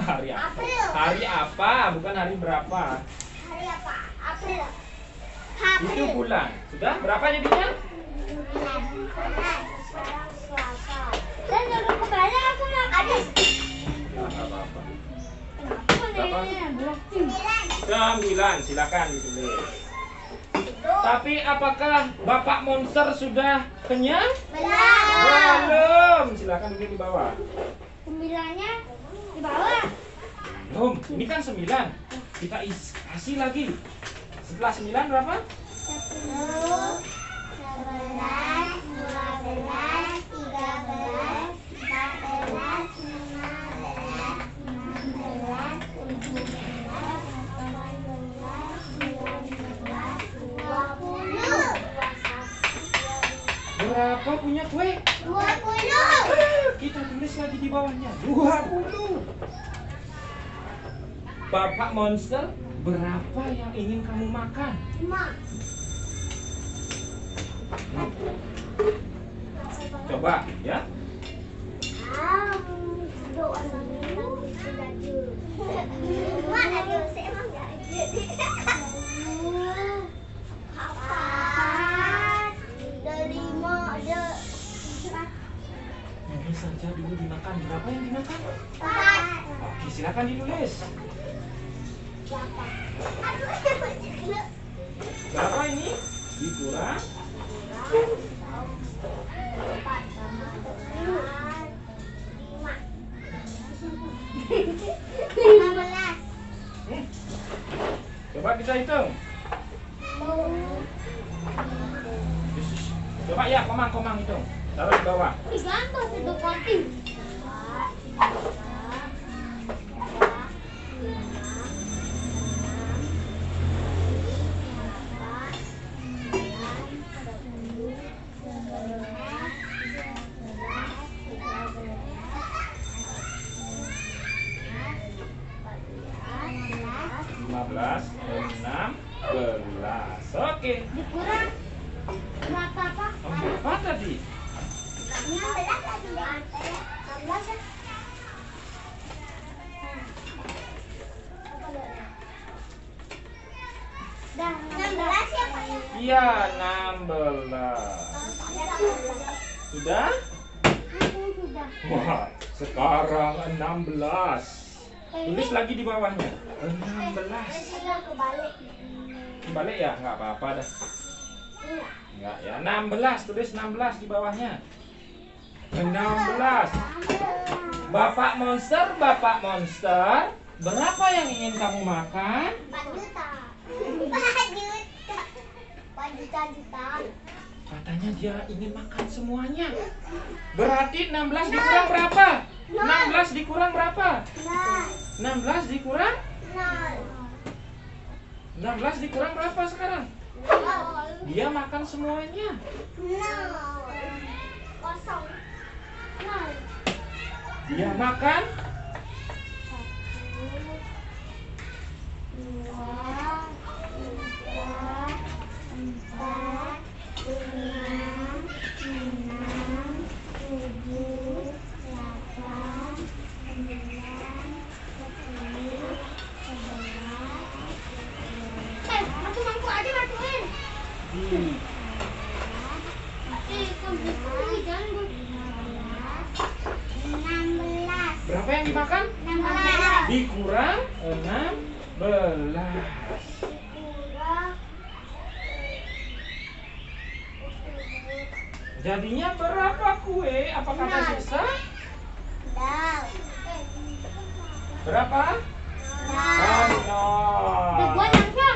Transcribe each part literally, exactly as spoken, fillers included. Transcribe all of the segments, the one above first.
Hari apa? April. Hari apa? Bukan hari berapa. Hari apa? April. Itu bulan. Sudah? Berapa jadinya? Bulan. Sekarang Selasa. Dan jangan kembali aku nak habis. Ya, nggak apa-apa. Kenapa nih? Sembilan. Sembilan. Silakan ditulis. Tapi apakah Bapak Monster sudah kenyang? Belum. Belum. Silakan duduk di bawah. Sembilannya di bawah. Belum. Ini kan sembilan. Kita is- kasih lagi. Setelah sembilan berapa? Sepuluh, sebelas, dua belas, tiga belas, empat belas, lima belas, enam belas, tujuh belas, delapan belas, sembilan belas, dua puluh. Berapa punya kue? Dua puluh. Kita tulis lagi di bawahnya. dua puluh. Bapak Monster, berapa yang ingin kamu makan? Lima. Coba ya. Ah, doa dulu. Mana dia saya emang enggak ada. Empat, ada lima, ada Ini saja dulu dimakan. Berapa yang dimakan? empat. Oke, silakan ditulis. Aduh, Berapa ini? Dikurang. empat sama delapan, lima. Lima belas. Hmm. Coba kita hitung. Yesus. Coba ya, komang-komang hitung. Taruh di bawah. Gantung itu kopi. lima belas, enam belas. Oke. Dikurang berapa Pak? Oh, berapa tadi? enam belas lagi deh. enam belas ya? Dah, enam belas ya Pak ya? Iya, enam belas. Sudah? Aku sudah. Wah, sekarang enam belas. Tulis lagi di bawahnya. enam belas. Sudah kebalik. Balik ya? Nggak apa-apa dah. Iya. Nggak ya. enam belas. Tulis enam belas di bawahnya. enam belas. Bapak Monster, Bapak Monster, berapa yang ingin kamu makan? empat juta. empat juta. empat juta juta. Katanya dia ingin makan semuanya. Berarti enam belas dikurang berapa? enam belas dikurang berapa? Nol. enam belas dikurang? Nol. enam belas dikurang berapa sekarang? Nol. Dia makan semuanya. Nol. Kosong. Nol. Dia makan Dua, tiga, empat, lima, enam, tujuh, delapan, sembilan, sepuluh, sebelas. Eh, aku mangkuk aja masukin. Hmm. Eh, kamu jangan bu. Enam belas. Berapa yang dimakan? Enam belas. Dikurang enam belas. Kurang. Jadinya berapa kue? Apakah Nol. sisa? Dal. Berapa? Dal. Nol. Udah gua langsung.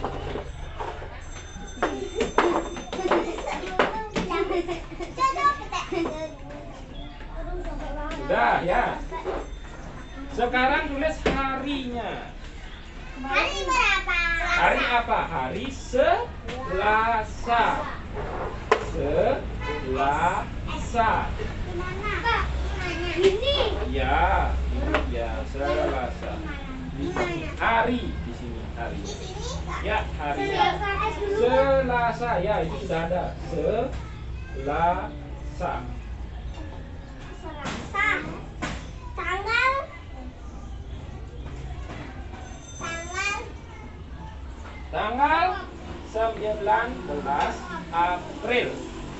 Sudah ya. Sekarang tulis harinya. Hari berapa? Hari apa? Hari Selasa. Selasa. Gimana? Kak, ini. Ya, ini ya Selasa. Di sini hari, di sini hari. Di sini Kak. Ya, hari. Selasa es dulu. Selasa ya, itu sudah ada. Selasa. Selasa. Tanggal Tanggal sembilan belas April.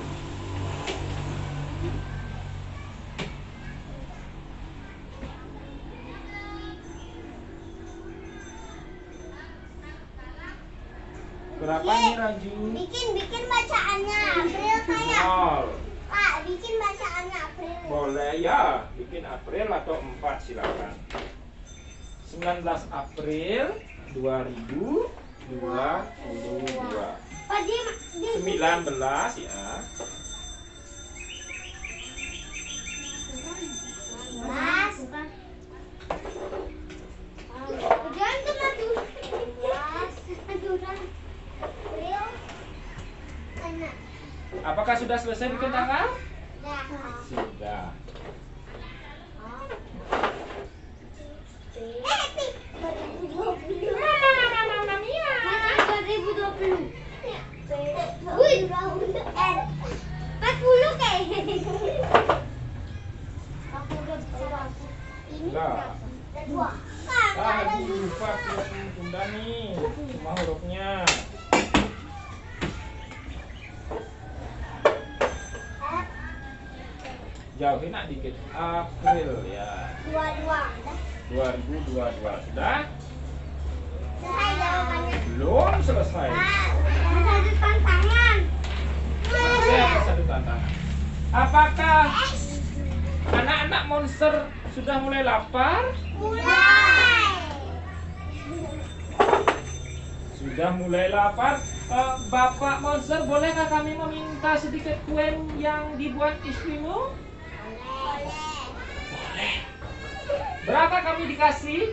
Berapa nih Raju? Bikin bikin bacaannya April kayak. Nol. Pak, bikin bacaannya April. Boleh ya, bikin April atau empat silakan. sembilan belas April dua ribu dua puluh dua. Pak, dia, dia sembilan belas ya. Mas. Jangan kena tuh. Mas. Aduran. April. Kena. Apakah sudah selesai bikin tanggal? Dah. Sudah. Eh, Pi. dua ribu dua puluh. Mas, dua ribu dua puluh. Wih, empat puluh kayak. Aku udah bawa. Ini Enggak. dua. Kak, Ah, ada lagi lupa tunda nih semua hurufnya. Jauhin nak dikit. April ya. dua dua. dua ribu dua puluh dua. Sudah? Selesai jawabannya. Belum selesai. Pak, ada satu tantangan. Masih ada satu tantangan. Apakah anak-anak monster sudah mulai lapar? Mulai. Sudah mulai lapar. Eh, Bapak monster, bolehkah kami meminta sedikit kue yang dibuat istrimu? Boleh. Berapa kami dikasih?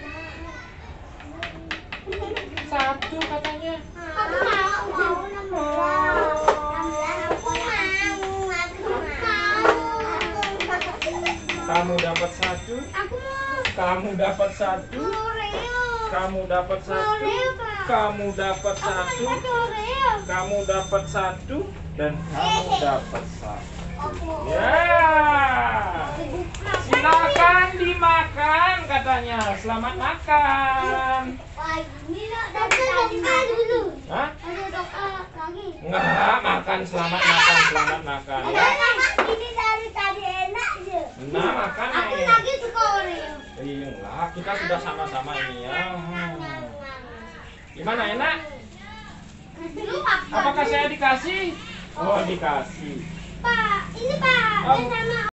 Satu katanya. Aku mau, mau enam belas. enam belas aku mau. Aku mau. Kamu dapat satu. Aku mau. Kamu dapat satu. Oreo. Kamu dapat satu. Oreo, Pak. Kamu dapat Aku satu. mau satu Oreo. Kamu dapat satu. Dan kamu dapat satu. Aku. Ya. Silakan dimakan katanya. Selamat makan. Wah, ini nak dari tadi dulu. Hah? Ada doa lagi. Enggak, makan selamat makan, selamat makan. Ada Ya. lagi. Ini dari tadi enak aja. Nah, makan Aku nih. lagi suka Oreo. Iya, enggak, kita sudah sama-sama ini ya. Hmm. Gimana, enak? Dulu makan. Apakah saya dikasih? Oh, dikasih. Pak, ini Pak, Oh. dia sama